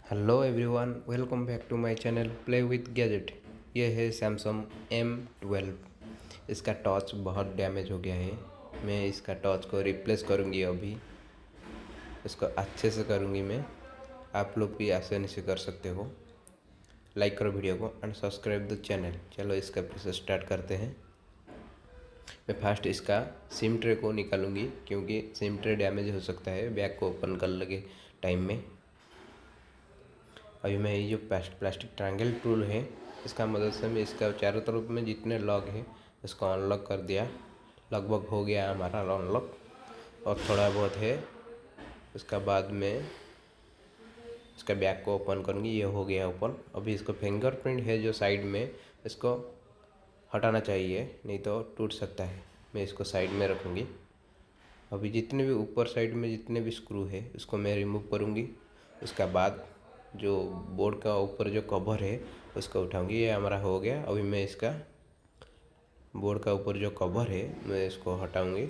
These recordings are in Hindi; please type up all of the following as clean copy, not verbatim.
Hello everyone, welcome back to my channel play with gadget. ये है सैमसंग M12। इसका टॉर्च बहुत डैमेज हो गया है। मैं इसका टॉर्च को रिप्लेस करूँगी। अभी इसको अच्छे से करूँगी मैं। आप लोग भी आसानी से कर सकते हो। लाइक करो वीडियो को एंड सब्सक्राइब द चैनल। चलो इसका प्रोसेस स्टार्ट करते हैं। मैं फर्स्ट इसका सिम ट्रे को निकालूंगी क्योंकि सिम ट्रे डैमेज हो सकता है बैग को ओपन कर लगे टाइम में। अभी मैं ये जो प्लास्टिक ट्रायंगल टूल है इसका मदद से मैं इसका चारों तरफ में जितने लॉक है इसको अनलॉक कर दिया। लगभग हो गया हमारा अनलॉक और थोड़ा बहुत है। उसका बाद में इसका बैग को ओपन करूँगी। ये हो गया ओपन। अभी इसको फिंगरप्रिंट है जो साइड में इसको हटाना चाहिए, नहीं तो टूट सकता है। मैं इसको साइड में रखूँगी। अभी जितने भी ऊपर साइड में जितने भी स्क्रू है उसको मैं रिमूव करूँगी। उसका बाद जो बोर्ड का ऊपर जो कवर है उसको उठाऊंगी। ये हमारा हो गया। अभी मैं इसका बोर्ड का ऊपर जो कवर है मैं इसको हटाऊंगी।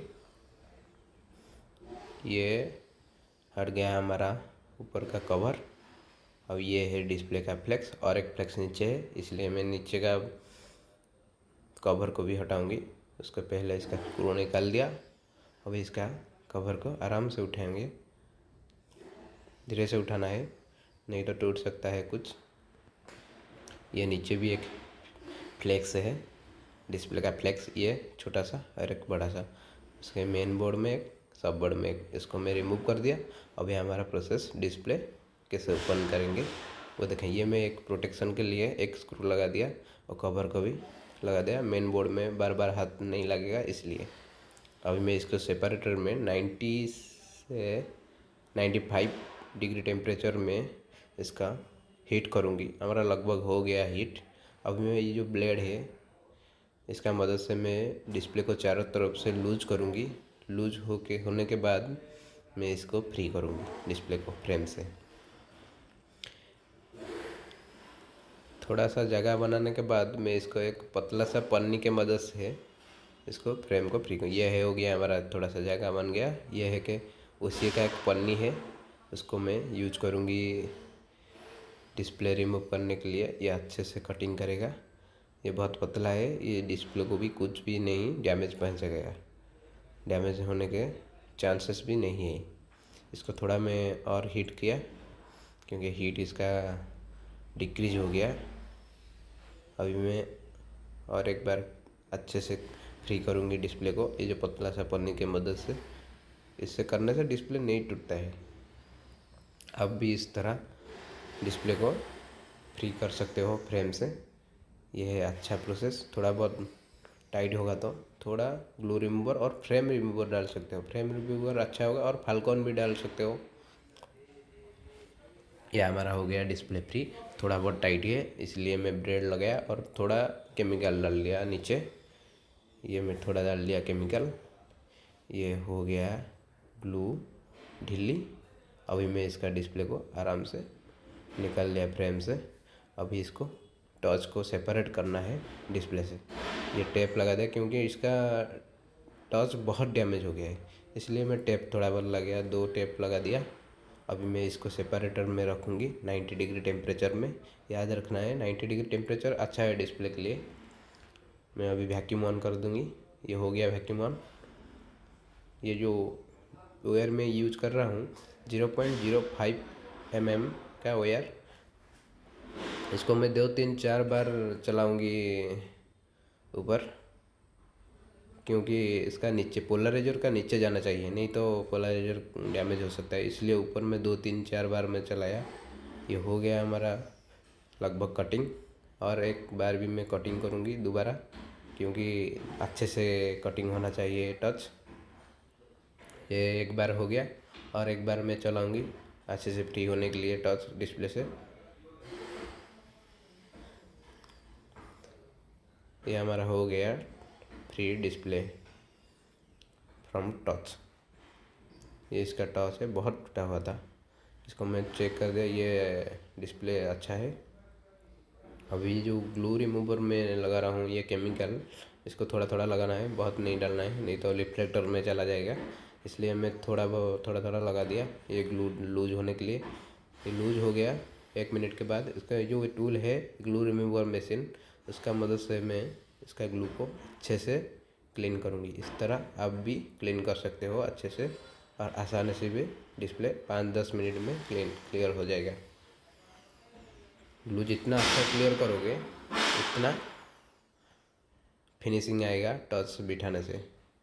ये हट गया हमारा ऊपर का कवर। अब ये है डिस्प्ले का फ्लेक्स और एक फ्लेक्स नीचे है, इसलिए मैं नीचे का कवर को भी हटाऊंगी। उसको पहले इसका स्क्रू निकाल दिया। अभी इसका कवर को आराम से उठाएंगे। धीरे से उठाना है, नहीं तो टूट सकता है कुछ। ये नीचे भी एक फ्लेक्स है, डिस्प्ले का फ्लेक्स, ये छोटा सा और एक बड़ा सा। उसके मेन बोर्ड में एक, सब बोर्ड में एक। इसको मैं रिमूव कर दिया। अभी हमारा प्रोसेस डिस्प्ले कैसे ओपन करेंगे वो देखें। ये मैं एक प्रोटेक्शन के लिए एक स्क्रू लगा दिया और कवर को भी लगा दिया। मेन बोर्ड में बार बार हाथ नहीं लगेगा इसलिए। अभी मैं इसको सेपरेटर में 90 से 95 डिग्री टेम्परेचर में इसका हीट करूँगी। हमारा लगभग हो गया हीट। अभी मैं ये जो ब्लेड है इसका मदद से मैं डिस्प्ले को चारों तरफ से लूज करूँगी। लूज होने के बाद मैं इसको फ्री करूँगी डिस्प्ले को फ्रेम से। थोड़ा सा जगह बनाने के बाद मैं इसको एक पतला सा पन्नी के मदद से इसको फ्रेम को फ्री करूँ। यह है हो गया हमारा, थोड़ा सा जगह बन गया। यह है कि उसी का एक पन्नी है, उसको मैं यूज करूँगी डिस्प्ले रिमूव करने के लिए। ये अच्छे से कटिंग करेगा। ये बहुत पतला है, ये डिस्प्ले को भी कुछ भी नहीं डैमेज पहुंचेगा। डैमेज होने के चांसेस भी नहीं है। इसको थोड़ा मैं और हीट किया क्योंकि हीट इसका डिक्रीज हो गया। अभी मैं और एक बार अच्छे से फ्री करूँगी डिस्प्ले को, ये जो पतला सा पन्नी के मदद से। इससे करने से डिस्प्ले नहीं टूटता है। अब भी इस तरह डिस्प्ले को फ्री कर सकते हो फ्रेम से। यह है अच्छा प्रोसेस। थोड़ा बहुत टाइट होगा तो थोड़ा ग्लू रिमूवर और फ्रेम रिमूवर डाल सकते हो। फ्रेम रिमूवर अच्छा होगा और फाल्कॉन भी डाल सकते हो। यह हमारा हो गया डिस्प्ले फ्री। थोड़ा बहुत टाइट है इसलिए मैं ब्लेड लगाया और थोड़ा केमिकल डाल लिया नीचे। ये मैं थोड़ा डाल लिया केमिकल। ये हो गया ग्लू ढीली। अभी मैं इसका डिस्प्ले को आराम से निकाल लिया फ्रेम से। अभी इसको टॉर्च को सेपरेट करना है डिस्प्ले से। ये टेप लगा दिया क्योंकि इसका टॉर्च बहुत डैमेज हो गया है, इसलिए मैं टेप थोड़ा बहुत लगा, 2 टेप लगा दिया। अभी मैं इसको सेपरेटर में रखूँगी 90 डिग्री टेम्परेचर में। याद रखना है 90 डिग्री टेम्परेचर अच्छा है डिस्प्ले के लिए। मैं अभी वैक्यूम ऑन कर दूँगी। ये हो गया वैक्यूम ऑन। ये जो वायर में यूज कर रहा हूँ 0.05 mm का वायर। इसको मैं 2-3-4 बार चलाऊंगी ऊपर, क्योंकि इसका नीचे पोलराइजर का नीचे जाना चाहिए, नहीं तो पोलराइजर डैमेज हो सकता है। इसलिए ऊपर में 2-3-4 बार मैं चलाया। ये हो गया हमारा लगभग कटिंग। और एक बार भी मैं कटिंग करूँगी दोबारा, क्योंकि अच्छे से कटिंग होना चाहिए टच। ये एक बार हो गया और एक बार मैं चलाऊँगी अच्छे से फ्री होने के लिए टच डिस्प्ले से। ये हमारा हो गया फ्री डिस्प्ले फ्रॉम टच। ये इसका टच है, बहुत टूटा हुआ था। इसको मैं चेक कर दिया, ये डिस्प्ले अच्छा है। अभी जो ग्लू रिमूवर में लगा रहा हूँ ये केमिकल, इसको थोड़ा थोड़ा लगाना है, बहुत नहीं डालना है, नहीं तो रिफ्लेक्टर में चला जाएगा। इसलिए मैं थोड़ा थोड़ा लगा दिया ये ग्लू लूज होने के लिए। ये लूज हो गया। 1 मिनट के बाद इसका जो टूल है ग्लू रिमूवर मशीन, उसका मदद से मैं इसका ग्लू को अच्छे से क्लीन करूँगी। इस तरह आप भी क्लीन कर सकते हो अच्छे से और आसानी से भी डिस्प्ले 5-10 मिनट में क्लियर हो जाएगा। ग्लू जितना अच्छा क्लियर करोगे उतना फिनिशिंग आएगा टच बिठाने से।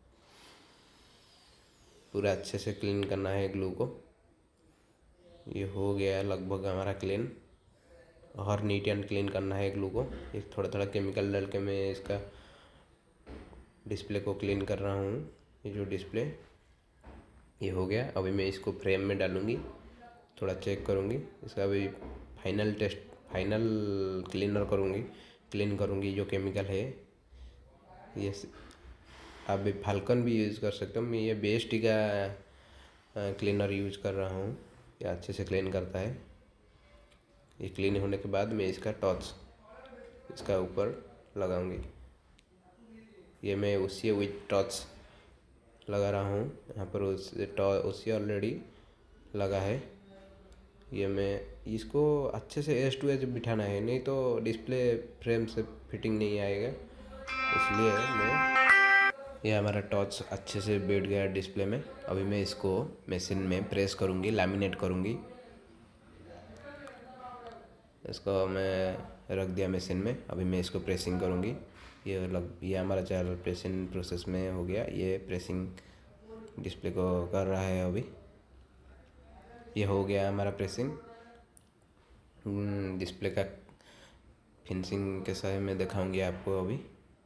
पूरा अच्छे से क्लीन करना है ग्लू को। ये हो गया लगभग हमारा क्लीन, और नीट एंड क्लीन करना है ग्लू को। एक थोड़ा थोड़ा केमिकल डाल के मैं इसका डिस्प्ले को क्लीन कर रहा हूँ। ये जो डिस्प्ले ये हो गया। अभी मैं इसको फ्रेम में डालूँगी, थोड़ा चेक करूँगी इसका। अभी फाइनल क्लीन करूँगी जो केमिकल है। ये आप भी फाल्कन भी यूज़ कर सकते हो। मैं ये बेस्ट का क्लीनर यूज कर रहा हूँ, ये अच्छे से क्लीन करता है। ये क्लीन होने के बाद मैं इसका टॉर्च इसका ऊपर लगाऊंगी। ये मैं उसी विथ टॉर्च लगा रहा हूँ। यहाँ पर उसी ऑलरेडी लगा है। ये मैं इसको अच्छे से एज टू एज बिठाना है, नहीं तो डिस्प्ले फ्रेम से फिटिंग नहीं आएगा। इसलिए ये हमारा टॉर्च अच्छे से बैठ गया डिस्प्ले में। अभी मैं इसको मशीन में प्रेस करूँगी, लैमिनेट करूँगी। इसको मैं रख दिया मशीन में। अभी मैं इसको प्रेसिंग करूँगी। ये हमारा चार प्रेसिंग प्रोसेस में हो गया। ये प्रेसिंग डिस्प्ले को कर रहा है अभी। ये हो गया हमारा प्रेसिंग। डिस्प्ले का फिनिशिंग कैसा है मैं दिखाऊंगी आपको अभी।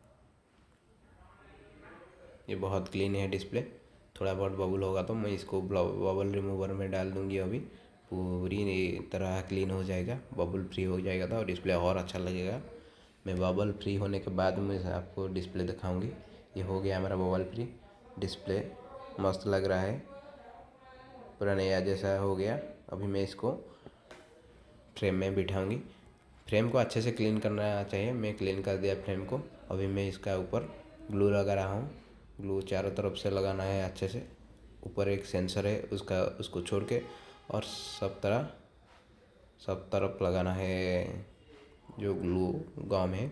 ये बहुत क्लीन है डिस्प्ले। थोड़ा बहुत बबल होगा तो मैं इसको बबल रिमूवर में डाल दूंगी। अभी पूरी तरह क्लीन हो जाएगा, बबल फ्री हो जाएगा तो डिस्प्ले और अच्छा लगेगा। मैं बबल फ्री होने के बाद मैं आपको डिस्प्ले दिखाऊंगी। ये हो गया हमारा बबल फ्री डिस्प्ले, मस्त लग रहा है, पूरा नया जैसा हो गया। अभी मैं इसको फ्रेम में बिठाऊंगी। फ्रेम को अच्छे से क्लीन करना चाहिए। मैं क्लीन कर दिया फ्रेम को। अभी मैं इसका ऊपर ग्लू लगा रहा हूँ। ग्लू चारों तरफ से लगाना है अच्छे से। ऊपर एक सेंसर है उसको छोड़ के और सब तरफ लगाना है जो ग्लू गम है।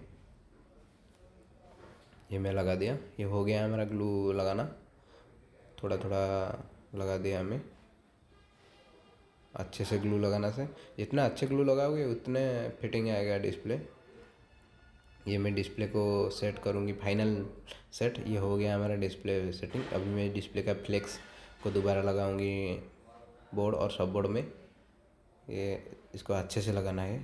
ये मैं लगा दिया। ये हो गया हमारा ग्लू लगाना। थोड़ा थोड़ा लगा दिया हमें। अच्छे से ग्लू लगाना से जितना अच्छे ग्लू लगाओगे उतने फिटिंग आएगा डिस्प्ले। ये मैं डिस्प्ले को सेट करूँगी, फाइनल सेट। ये हो गया हमारा डिस्प्ले सेटिंग। अभी मैं डिस्प्ले का फ्लेक्स को दोबारा लगाऊंगी बोर्ड और सब बोर्ड में। ये इसको अच्छे से लगाना है।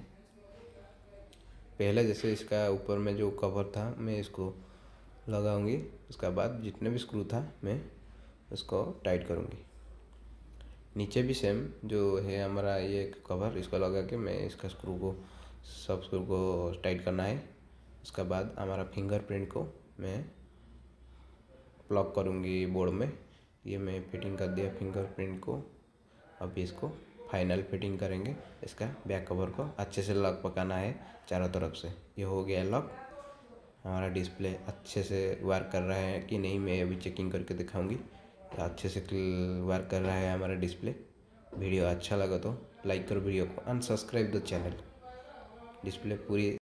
पहले जैसे इसका ऊपर में जो कवर था मैं इसको लगाऊंगी, उसके बाद जितने भी स्क्रू था मैं उसको टाइट करूँगी। नीचे भी सेम जो है हमारा ये कवर, इसको लगा के मैं इसका सब स्क्रू को टाइट करना है। उसके बाद हमारा फिंगरप्रिंट को मैं प्लग करूँगी बोर्ड में। ये मैं फिटिंग कर दिया फिंगरप्रिंट को। अभी इसको फाइनल फिटिंग करेंगे। इसका बैक कवर को अच्छे से लॉक पकाना है चारों तरफ से। ये हो गया लॉक। हमारा डिस्प्ले अच्छे से वर्क कर रहा है कि नहीं मैं अभी चेकिंग करके दिखाऊंगी। अच्छे से वर्क कर रहा है हमारा डिस्प्ले। वीडियो अच्छा लगा तो लाइक करो वीडियो को, अनसब्सक्राइब द चैनल। डिस्प्ले पूरी